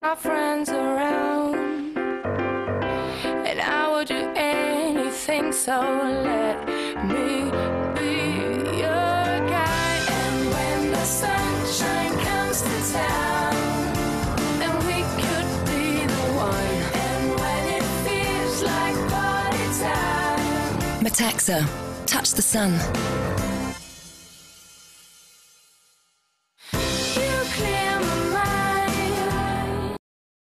my friends around, and I would do anything, so let me be your guide. And when the sunshine comes to town, then we could be the one. And when it feels like party time, Metaxa. Touch the sun.